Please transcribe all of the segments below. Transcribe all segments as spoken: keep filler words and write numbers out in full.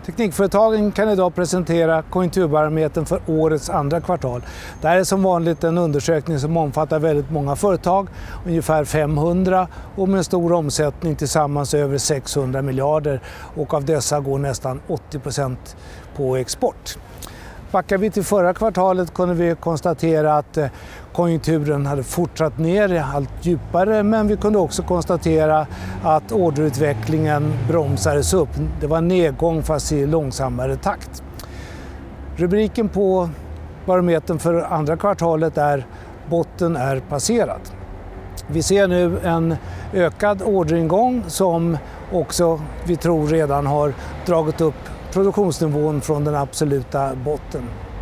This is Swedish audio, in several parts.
Teknikföretagen kan idag presentera konjunkturbarometern för årets andra kvartal. Det här är som vanligt en undersökning som omfattar väldigt många företag, ungefär femhundra, och med en stor omsättning tillsammans över sexhundra miljarder, och av dessa går nästan åttio procent på export. Backar vi till förra kvartalet kunde vi konstatera att konjunkturen hade fortsatt ner allt djupare, men vi kunde också konstatera att orderutvecklingen bromsades upp. Det var en nedgång fast i långsammare takt. Rubriken på barometern för andra kvartalet är "Botten är passerad". Vi ser nu en ökad orderingång som också vi tror redan har dragit upp produktionsnivån från den absoluta botten.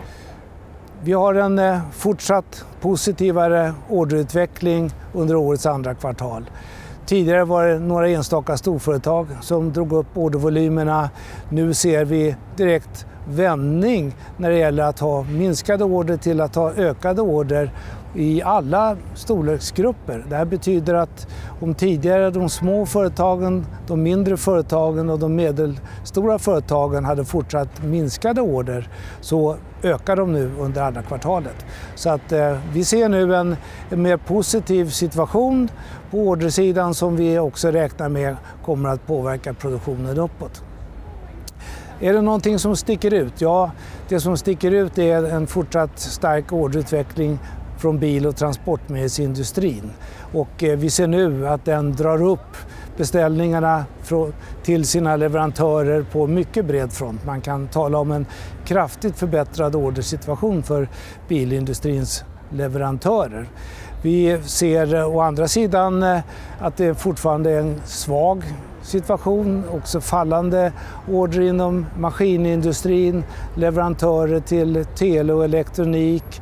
Vi har en fortsatt positivare orderutveckling under årets andra kvartal. Tidigare var det några enstaka storföretag som drog upp ordervolymerna. Nu ser vi direkt vändning när det gäller att ha minskade order till att ha ökade order i alla storleksgrupper. Det här betyder att om tidigare de små företagen, de mindre företagen och de medelstora företagen hade fortsatt minskade order, så ökar de nu under andra kvartalet. Så att eh, vi ser nu en, en mer positiv situation på ordersidan som vi också räknar med kommer att påverka produktionen uppåt. Är det någonting som sticker ut? Ja, det som sticker ut är en fortsatt stark orderutveckling från bil- och transportmedelsindustrin. Och vi ser nu att den drar upp beställningarna till sina leverantörer på mycket bred front. Man kan tala om en kraftigt förbättrad ordersituation för bilindustrins leverantörer. Vi ser å andra sidan att det fortfarande är en svag situation, också fallande order inom maskinindustrin, leverantörer till tele och elektronik,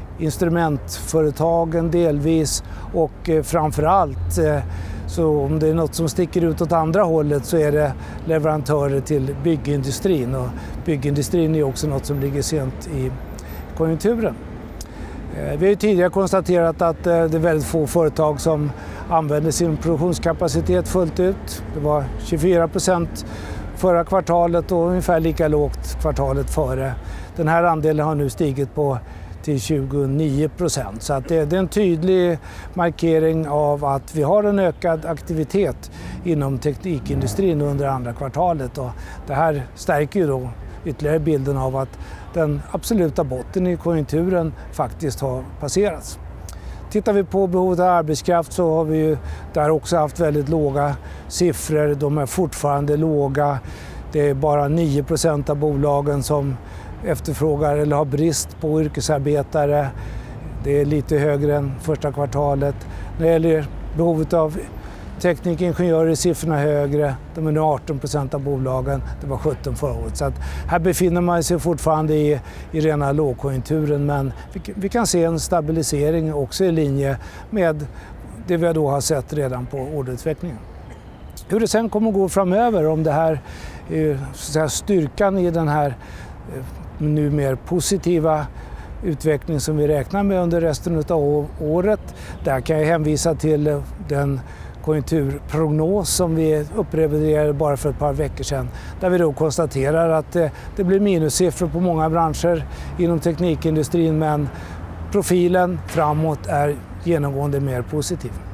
instrumentföretagen delvis, och framförallt så om det är något som sticker ut åt andra hållet så är det leverantörer till byggindustrin, och byggindustrin är också något som ligger sent i konjunkturen. Vi har ju tidigare konstaterat att det är väldigt få företag som använder sin produktionskapacitet fullt ut. Det var tjugofyra procent förra kvartalet och ungefär lika lågt kvartalet före. Den här andelen har nu stigit på till tjugonio procent. Så att det, det är en tydlig markering av att vi har en ökad aktivitet inom teknikindustrin under andra kvartalet. Och det här stärker ju då ytterligare bilden av att den absoluta botten i konjunkturen faktiskt har passerats. Tittar vi på behovet av arbetskraft så har vi ju där också haft väldigt låga siffror. De är fortfarande låga. Det är bara nio procent av bolagen som efterfrågar eller har brist på yrkesarbetare. Det är lite högre än första kvartalet. När det gäller behovet av teknikingenjörer är siffrorna högre. De är nu arton procent av bolagen. Det var sjutton förra året. Så att här befinner man sig fortfarande i, i rena lågkonjunkturen, men vi, vi kan se en stabilisering också i linje med det vi då har sett redan på orderutvecklingen. Hur det sen kommer att gå framöver, om det här är så att säga, styrkan i den här nu mer positiva utveckling som vi räknar med under resten av året. Där kan jag hänvisa till den konjunkturprognos som vi uppreviderade bara för ett par veckor sedan. Där vi då konstaterar att det, det blir minussiffror på många branscher inom teknikindustrin, men profilen framåt är genomgående mer positiv.